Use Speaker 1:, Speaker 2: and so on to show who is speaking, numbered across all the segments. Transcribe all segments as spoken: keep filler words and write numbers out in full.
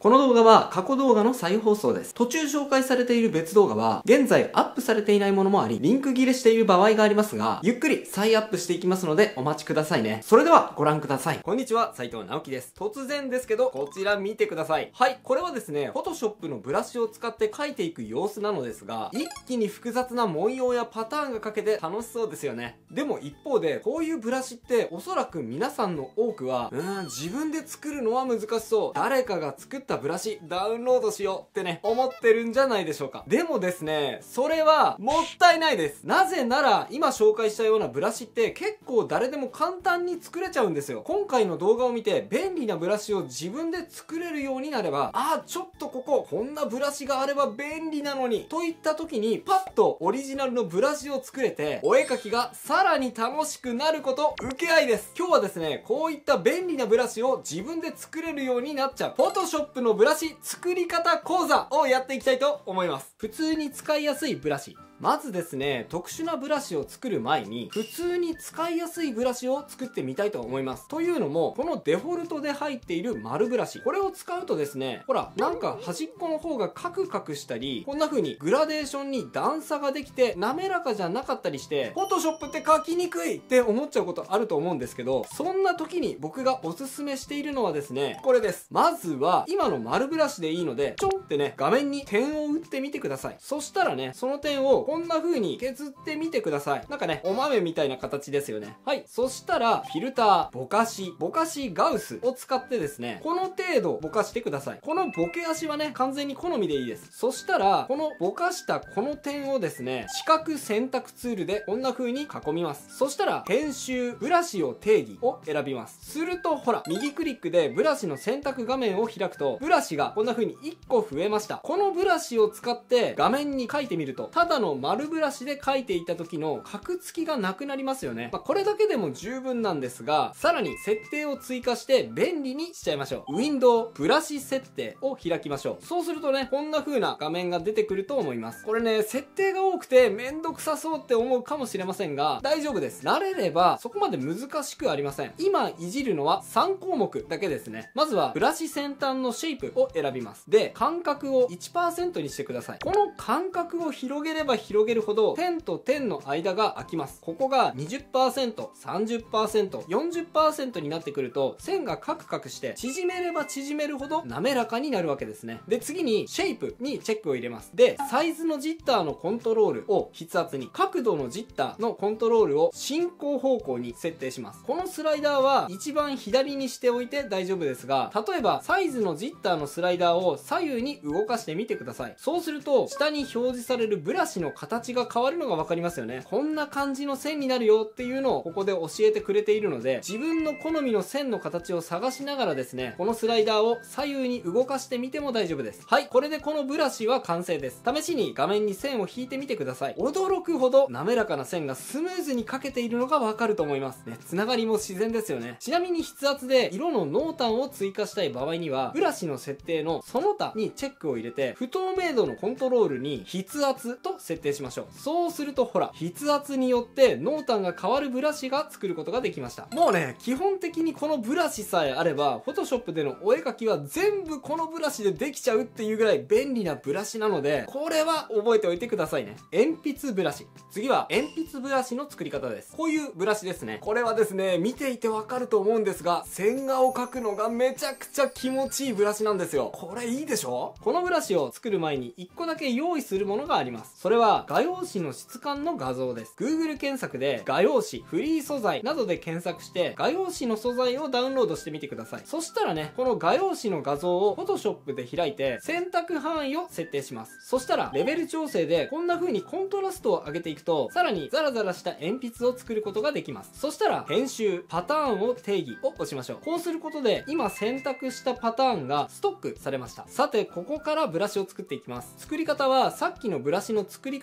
Speaker 1: この動画は過去動画の再放送です。途中紹介されている別動画は、現在アップされていないものもあり、リンク切れしている場合がありますが、ゆっくり再アップしていきますのでお待ちくださいね。それではご覧ください。こんにちは、斉藤直樹です。突然ですけど、こちら見てください。はい、これはですね、Photoshop のブラシを使って描いていく様子なのですが、一気に複雑な文様やパターンが描けて楽しそうですよね。でも一方で、こういうブラシっておそらく皆さんの多くは、うーん、自分で作るのは難しそう。誰かが作ったブラシ、ダウンロードしようってね、思ってるんじゃないでしょうか。でもですね、それはもったいないです。なぜなら、今紹介したようなブラシって結構誰でも簡単に作れちゃうんですよ。今回の動画を見て便利なブラシを自分で作れるようになれば、あーちょっとここ、こんなブラシがあれば便利なのに、といった時にパッとオリジナルのブラシを作れて、お絵描きがさらに楽しくなること受け合いです。今日はですね、こういった便利なブラシを自分で作れるようになっちゃう、Photoshop のブラシ作り方講座をやっていきたいと思います。普通に使いやすいブラシ。まずですね、特殊なブラシを作る前に、普通に使いやすいブラシを作ってみたいと思います。というのも、このデフォルトで入っている丸ブラシ。これを使うとですね、ほら、なんか端っこの方がカクカクしたり、こんな風にグラデーションに段差ができて、滑らかじゃなかったりして、Photoshop って描きにくいって思っちゃうことあると思うんですけど、そんな時に僕がおすすめしているのはですね、これです。まずは、今の丸ブラシでいいので、ちょんってね、画面に点を打ってみてください。そしたらね、その点をこんな風に削ってみてください。なんかね、お豆みたいな形ですよね。はい。そしたら、フィルター、ぼかし、ぼかしガウスを使ってですね、この程度ぼかしてください。このボケ足はね、完全に好みでいいです。そしたら、このぼかしたこの点をですね、四角選択ツールでこんな風に囲みます。そしたら、編集、ブラシを定義を選びます。すると、ほら、右クリックでブラシの選択画面を開くと、ブラシがこんな風にいっこ増えました。このブラシを使って画面に描いてみると、ただの丸ブラシで描いていた時のカクつきがなくなりますよね。まあ、これだけでも十分なんですが、さらに設定を追加して便利にしちゃいましょう。ウィンドウ、ブラシ設定を開きましょう。そうするとね、こんな風な画面が出てくると思います。これね、設定が多くてめんどくさそうって思うかもしれませんが、大丈夫です。慣れればそこまで難しくありません。今いじるのはさん項目だけですね。まずは、ブラシ先端のシェイプを選びます。で、間隔を いちパーセント にしてください。この間隔を広げれば広げるほど、点と点の間が空きます。ここが にじゅっパーセント、さんじゅっパーセント、よんじゅっパーセント になってくると、線がカクカクして縮めれば縮めるほど滑らかになるわけですね。で、次にシェイプにチェックを入れます。で、サイズのジッターのコントロールを筆圧に、角度のジッターのコントロールを進行方向に設定します。このスライダーは一番左にしておいて大丈夫ですが、例えばサイズのジッターのスライダーを左右に動かしてみてください。そうすると、下に表示されるブラシの形が変わるのがわかりますよね。こんな感じの線になるよっていうのをここで教えてくれているので、自分の好みの線の形を探しながらですね、このスライダーを左右に動かしてみても大丈夫です。はい、これでこのブラシは完成です。試しに画面に線を引いてみてください。驚くほど滑らかな線がスムーズに描けているのがわかると思いますね。つながりも自然ですよね。ちなみに筆圧で色の濃淡を追加したい場合には、ブラシの設定のその他にチェックを入れて、不透明度のコントロールに筆圧と設定しましょう。そうするとほら、筆圧によって濃淡が変わるブラシが作ることができました。もうね、基本的にこのブラシさえあれば、Photoshop でのお絵描きは全部このブラシでできちゃうっていうぐらい便利なブラシなので、これは覚えておいてくださいね。鉛筆ブラシ。次は鉛筆ブラシの作り方です。こういうブラシですね。これはですね、見ていてわかると思うんですが、線画を描くのがめちゃくちゃ気持ちいいブラシなんですよ。これいいでしょ？このブラシを作る前にいっこだけ用意するものがあります。それは画用紙の質感の画像です。Google 検索で画用紙、フリー素材などで検索して画用紙の素材をダウンロードしてみてください。そしたらね、この画用紙の画像を Photoshop で開いて選択範囲を設定します。そしたらレベル調整でこんな風にコントラストを上げていくと、さらにザラザラした鉛筆を作ることができます。そしたら編集、パターンを定義を押しましょう。こうすることで今選択したパターンがストックされました。さて、ここからブラシを作っていきます。作り方はさっきのブラシの作り方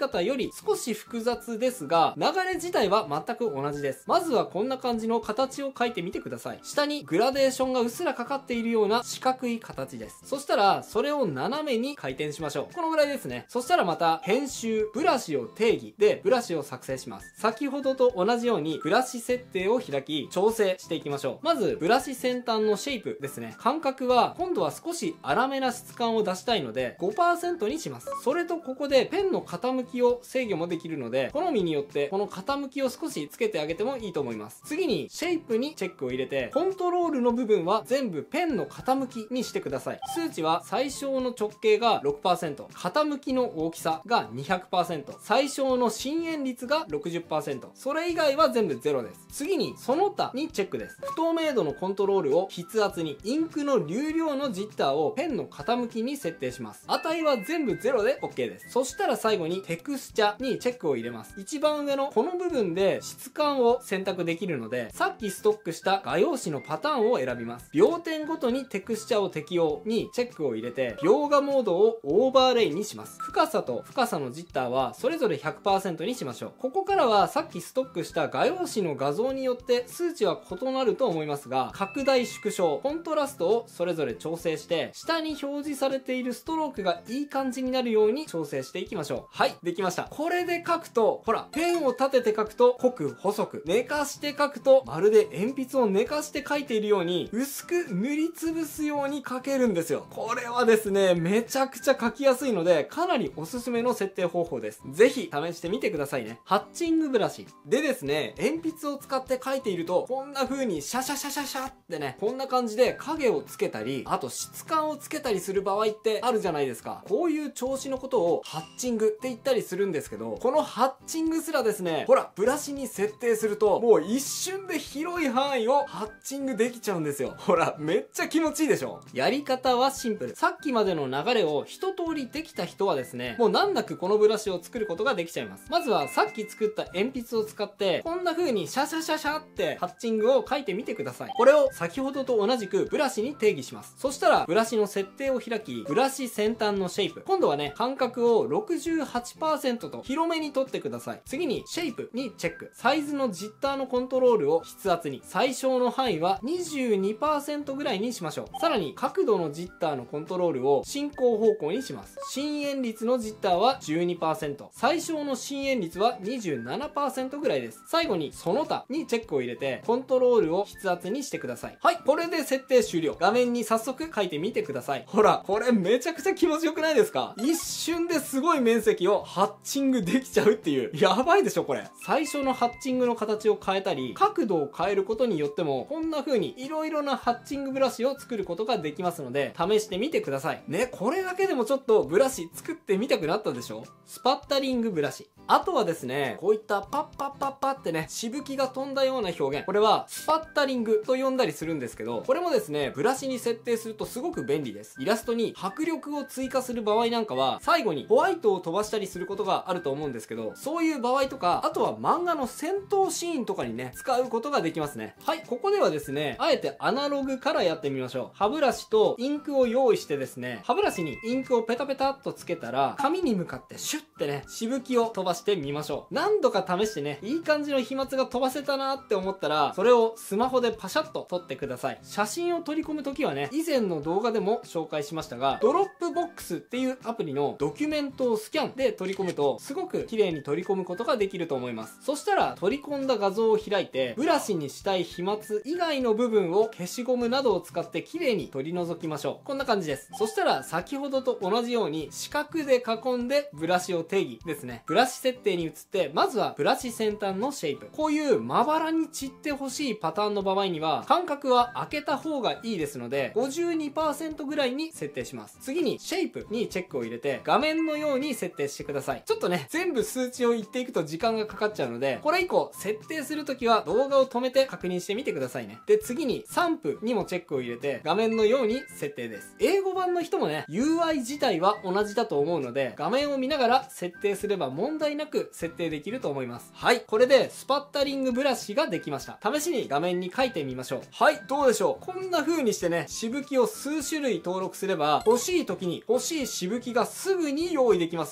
Speaker 1: 方より少し複雑ですが、流れ自体は全く同じです。まずはこんな感じの形を描いてみてください。下にグラデーションがうっすらかかっているような四角い形です。そしたら、それを斜めに回転しましょう。このぐらいですね。そしたらまた、編集、ブラシを定義で、ブラシを作成します。先ほどと同じように、ブラシ設定を開き、調整していきましょう。まず、ブラシ先端のシェイプですね。間隔は、今度は少し粗めな質感を出したいので、ごパーセント にします。それとここで、ペンの傾きを制御もできるので、好みによって、この傾きを少しつけてあげてもいいと思います。次に、シェイプにチェックを入れて、コントロールの部分は全部ペンの傾きにしてください。数値は最小の直径が ろくパーセント、傾きの大きさが にひゃくパーセント、最小の深淵率が ろくじゅっパーセント、それ以外は全部ゼロです。次に、その他にチェックです。不透明度のコントロールを筆圧に、インクの流量のジッターをペンの傾きに設定します。値は全部ゼロで OK です。そしたら最後にテクスチャにチェックを入れます。一番上のこの部分で質感を選択できるので、さっきストックした画用紙のパターンを選びます。描点ごとにテクスチャを適用にチェックを入れて、描画モードをオーバーレイにします。深さと深さのジッターはそれぞれ ひゃくパーセント にしましょう。ここからはさっきストックした画用紙の画像によって数値は異なると思いますが、拡大縮小、コントラストをそれぞれ調整して、下に表示されているストロークがいい感じになるように調整していきましょう。はい、できました。これで書くと、ほら、ペンを立てて書くと濃く細く、寝かして書くとまるで鉛筆を寝かして書いているように、薄く塗りつぶすように書けるんですよ。これはですね、めちゃくちゃ書きやすいので、かなりおすすめの設定方法です。ぜひ試してみてくださいね。ハッチングブラシ。でですね、鉛筆を使って書いていると、こんな風にシャシャシャシャシャってね、こんな感じで影をつけたり、あと質感をつけたりする場合ってあるじゃないですか。こういう調子のことをハッチングって言ったりするんですけど、このハッチングすらですね、ほら、ブラシに設定すると、もう一瞬で広い範囲をハッチングできちゃうんですよ。ほら、めっちゃ気持ちいいでしょ。やり方はシンプル。さっきまでの流れを一通りできた人はですね、もう難なくこのブラシを作ることができちゃいます。まずはさっき作った鉛筆を使って、こんな風にシャシャシャシャってハッチングを書いてみてください。これを先ほどと同じくブラシに定義します。そしたら、ブラシの設定を開き、ブラシ先端のシェイプ。今度はね、間隔を ろくじゅうはちパーセント と広めに取ってください。次に、シェイプにチェック。サイズのジッターのコントロールを筆圧に。最小の範囲は にじゅうにパーセント ぐらいにしましょう。さらに、角度のジッターのコントロールを進行方向にします。深淵率のジッターは じゅうにパーセント。最小の深淵率は にじゅうななパーセント ぐらいです。最後に、その他にチェックを入れて、コントロールを筆圧にしてください。はい、これで設定終了。画面に早速書いてみてください。ほら、これめちゃくちゃ気持ちよくないですか？一瞬ですごい面積をハッチングできちゃうっていう。やばいでしょ、これ。最初のハッチングの形を変えたり、角度を変えることによっても、こんな風に色々なハッチングブラシを作ることができますので、試してみてください。ね、これだけでもちょっとブラシ作ってみたくなったでしょ？スパッタリングブラシ。あとはですね、こういったパッパッパッパってね、しぶきが飛んだような表現。これはスパッタリングと呼んだりするんですけど、これもですね、ブラシに設定するとすごく便利です。イラストに迫力を追加する場合なんかは、最後にホワイトを飛ばしたりすることがあると思うんですけど、そういう場合とか、あとは漫画の戦闘シーンとかにね、使うことができますね。はい、ここではですね、あえてアナログからやってみましょう。歯ブラシとインクを用意してですね、歯ブラシにインクをペタペタっとつけたら、紙に向かってシュッてね、しぶきを飛ばしてみましょう。何度か試してね、いい感じの飛沫が飛ばせたなって思ったら、それをスマホでパシャッと撮ってください。写真を取り込むときはね、以前の動画でも紹介しましたが、ドロップボックスっていうアプリのドキュメントをスキャンで取り込むと、すごく綺麗に取り込むことができると思います。そしたら、取り込んだ画像を開いて、ブラシにしたい飛沫以外の部分を消しゴムなどを使って綺麗に取り除きましょう。こんな感じです。そしたら、先ほどと同じように、四角で囲んでブラシを定義ですね。ブラシ設定に移って、まずはブラシ先端のシェイプ。こういうまばらに散ってほしいパターンの場合には、間隔は開けた方がいいですので、ごじゅうにパーセント ぐらいに設定します。次に、シェイプにチェックを入れて、画面のように設定してください。ちょっとね、全部数値を言っていくと時間がかかっちゃうので、これ以降、設定するときは動画を止めて確認してみてくださいね。で、次に、散布にもチェックを入れて、画面のように設定です。英語版の人もね、ユーアイ 自体は同じだと思うので、画面を見ながら設定すれば問題なく設定できると思います。はい、これでスパッタリングブラシができました。試しに画面に書いてみましょう。はい、どうでしょう。こんな風にしてね、しぶきを数種類登録すれば、欲しい時に欲しいしぶきがすぐに用意できますよね。いや、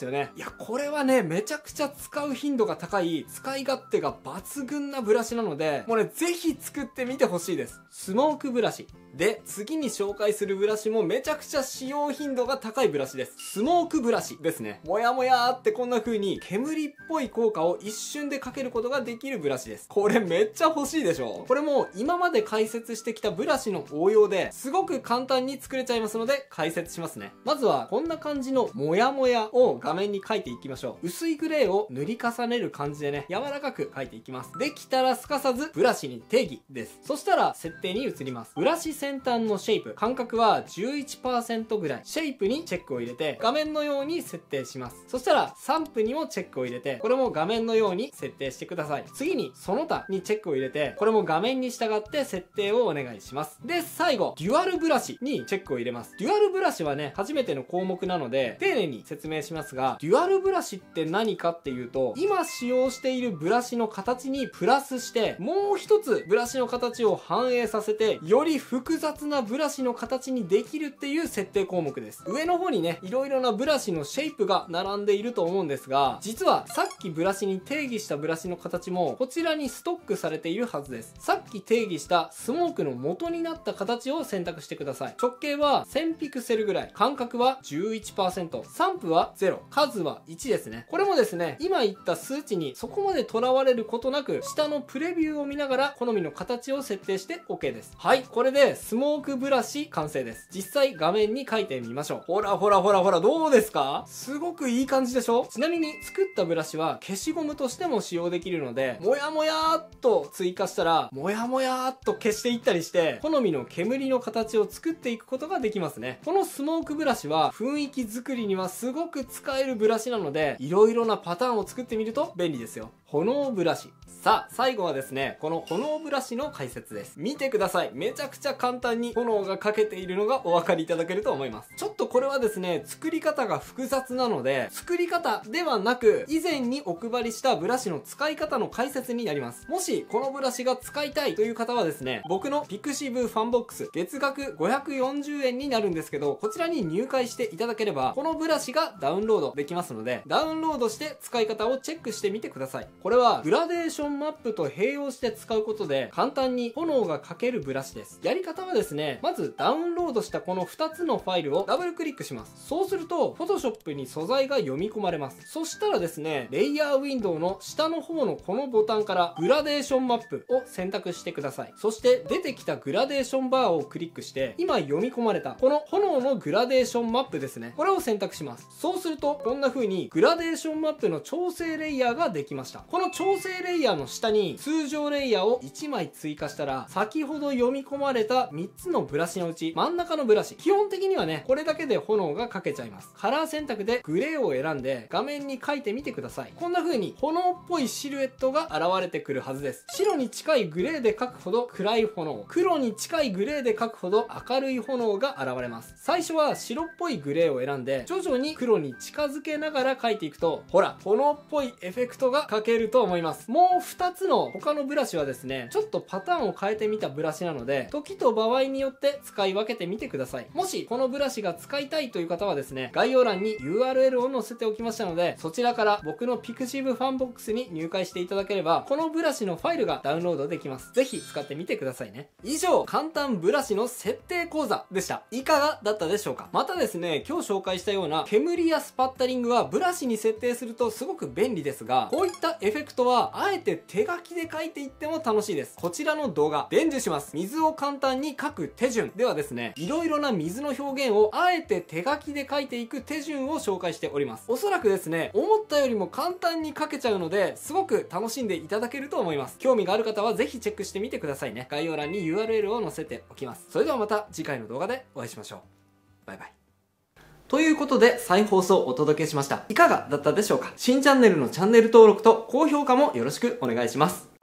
Speaker 1: や、これはね、めちゃくちゃ使う頻度が高い、使い勝手が抜群なブラシなので、もうね、ぜひ作ってみてほしいです。スモークブラシ。で、次に紹介するブラシもめちゃくちゃ使用頻度が高いブラシです。スモークブラシですね。もやもやーってこんな風に煙っぽい効果を一瞬でかけることができるブラシです。これめっちゃ欲しいでしょ？これも今まで解説してきたブラシの応用ですごく簡単に作れちゃいますので解説しますね。まずはこんな感じのもやもやを画面に描いていきましょう。薄いグレーを塗り重ねる感じでね、柔らかく描いていきます。できたらすかさずブラシに定義です。そしたら設定に移ります。ブラシ先端のシェイプ、間隔は じゅういちパーセント ぐらい。シェイプにチェックを入れて画面のように設定します。そしたら散布にもチェックを入れて、これも画面のように設定してください。次にその他にチェックを入れて、これも画面に従って設定をお願いします。で、最後、デュアルブラシにチェックを入れます。デュアルブラシはね、初めての項目なので、丁寧に説明しますが、デュアルブラシって何かっていうと、今使用しているブラシの形にプラスして、もう一つブラシの形を反映させて、より複雑なブラシの形にできるっていう設定項目です。上の方にね、いろいろなブラシのシェイプが並んでいると思うんですが、実はさっきブラシに定義したブラシの形も、こちらにストックされているはずです。さっき定義したスモークの元になった形を選択してください。直径はせんピクセルぐらい、間隔は じゅういちパーセント、散布はゼロ、数はいちですね。これもですね、今言った数値にそこまでとらわれることなく、下のプレビューを見ながら好みの形を設定して OK です。はい、これでスモークブラシ完成です。実際画面に描いてみましょう。ほらほらほらほら、どうですか？すごくいい感じでしょ？ちなみに作ったブラシは消しゴムとしても使用できるので、もやもやーっと追加したら、もやもやーっと消していったりして、好みの煙の形を作っていくことができますね。このスモークブラシは雰囲気作りにはすごく使えるブラシなので、いろいろなパターンを作ってみると便利ですよ。炎ブラシ。さあ、最後はですね、この炎ブラシの解説です。見てください。めちゃくちゃ簡単に炎がかけているのがお分かりいただけると思います。ちょっとこれはですね、作り方が複雑なので、作り方ではなく、以前にお配りしたブラシの使い方の解説になります。もし、このブラシが使いたいという方はですね、僕のピクシブファンボックス、月額ごひゃくよんじゅうえんになるんですけど、こちらに入会していただければ、このブラシがダウンロードできますので、ダウンロードして使い方をチェックしてみてください。これは、グラデーションマップと併用して使うことで、簡単に炎がかけるブラシです。やり方はですね、まずダウンロードしたこのふたつのファイルをダブルクリックします。そうすると、Photoshop に素材が読み込まれます。そしたらですね、レイヤーウィンドウの下の方のこのボタンからグラデーションマップを選択してください。そして出てきたグラデーションバーをクリックして、今読み込まれたこの炎のグラデーションマップですね。これを選択します。そうすると、こんな風にグラデーションマップの調整レイヤーができました。この調整レイヤーの下に通常レイヤーをいちまい追加したら、先ほど読み込まれたみっつのブラシのうち真ん中のブラシ、基本的にはね、これだけで炎がかけちゃいます。カラー選択でグレーを選んで画面に描いてみてください。こんな風に炎っぽいシルエットが現れてくるはずです。白に近いグレーで描くほど暗い炎、黒に近いグレーで描くほど明るい炎が現れます。最初は白っぽいグレーを選んで、徐々に黒に近づけながら描いていくと、ほら、炎っぽいエフェクトが描けると思います。もうふたつの他のブラシはですね、ちょっとパターンを変えてみたブラシなので、時と場合によって使い分けてみてください。もしこのブラシが使いたいという方はですね、概要欄に ユーアールエル を載せておきましたので、そちらから僕のピクシブファンボックスに入会していただければ、このブラシのファイルがダウンロードできます。ぜひ使ってみてくださいね。以上、簡単ブラシの設定講座でした。いかがだったでしょうか？またですね、今日紹介したような煙やスパッタリングはブラシに設定するとすごく便利ですが、こういったエフェクトはあえて手書きで書いていっても楽しいです。こちらの動画伝授します。水を簡単に書く手順ではですね、いろいろな水の表現をあえて手書きで書いていく手順を紹介しております。おそらくですね、思ったよりも簡単に書けちゃうので、すごく楽しんでいただけると思います。興味がある方はぜひチェックしてみてくださいね。概要欄に ユーアールエル を載せておきます。それではまた次回の動画でお会いしましょう。バイバイ。ということで、再放送をお届けしました。いかがだったでしょうか？新チャンネルのチャンネル登録と高評価もよろしくお願いします。